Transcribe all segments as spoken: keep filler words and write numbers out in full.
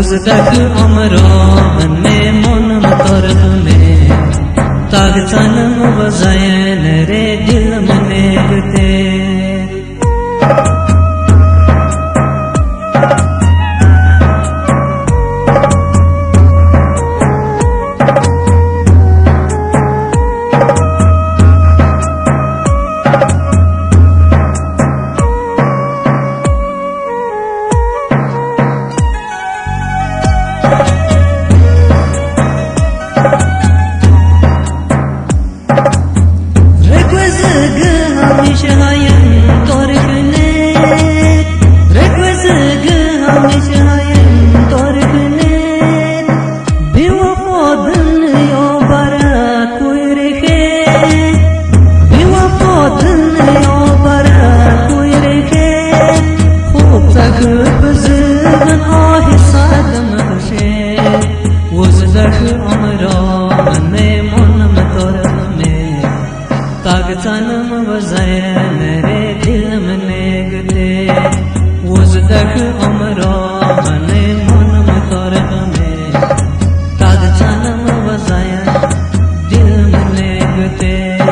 उजदक अमरो ने मन मतर में ताग चनम बजायन रे दिल मने गते चनम बजायन रे दिल मने गते उजदक अमरो ने मन मतर में ताग चनम बजायन दिल मने गते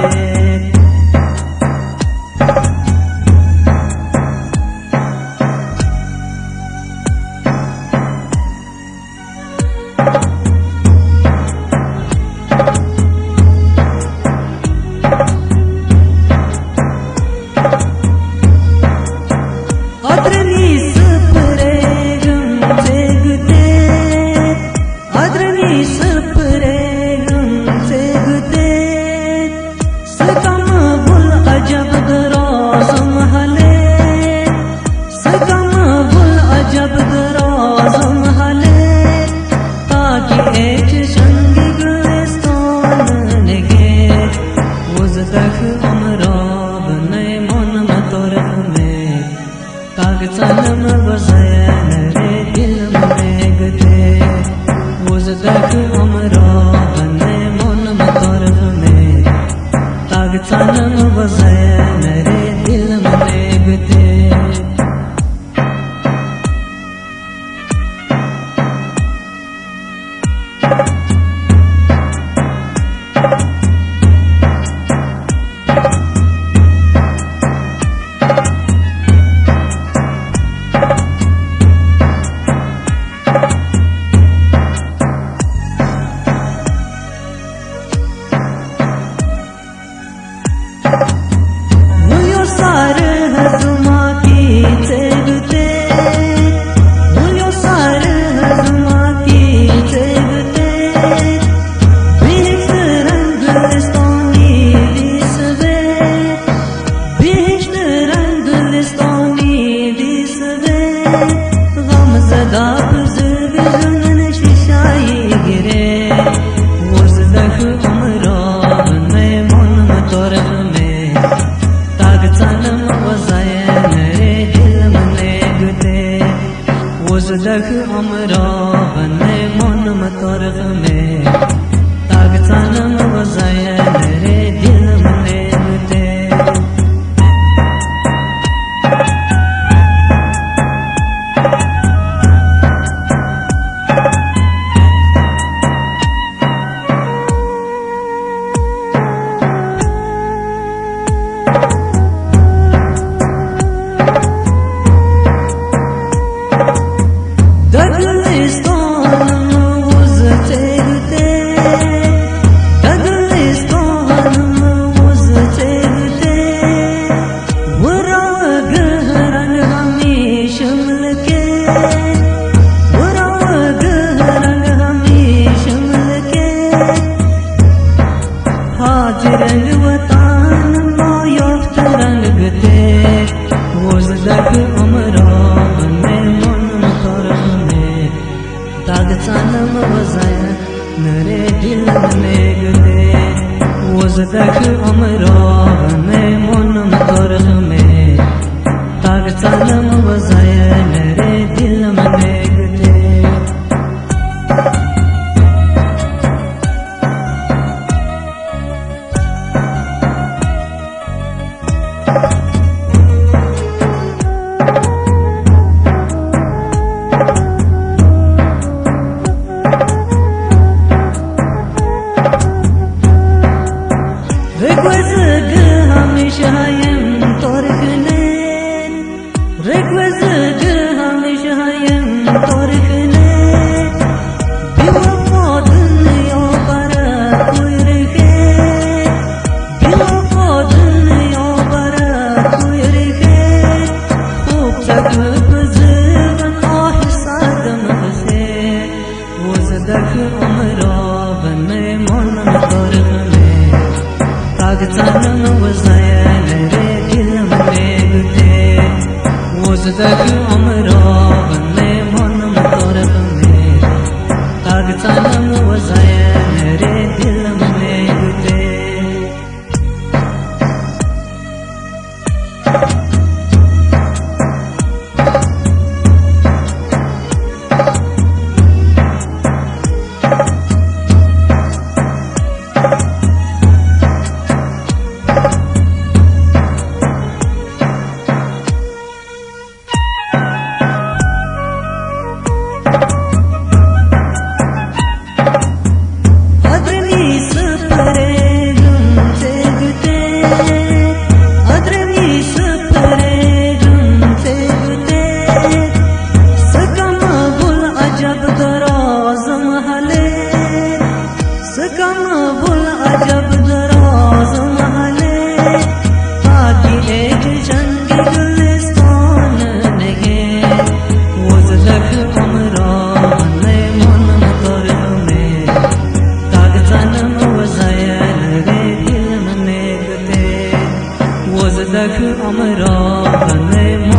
चनम बजायन रे दिल मने गते उजदक अमरो ने मन मतर में ताग चनम बजायन रे दिल मने गते उजदक अमरो ने मन मतर में ताग चनम बजायन रे दिल मने गते चनम बजायन रे दिल मने गते उजदक अमरो ने मन मतर में ताग चनम बजायन रे दिल मने गते अजब दराज महले सकम भूल अजब दराज महले बाकी एक जंग गुलिस्तान नहीं वो जलक अमरा ने मन कर में ताग जन्म वज़ायन रे दिल में गते वो जलक अमरा ने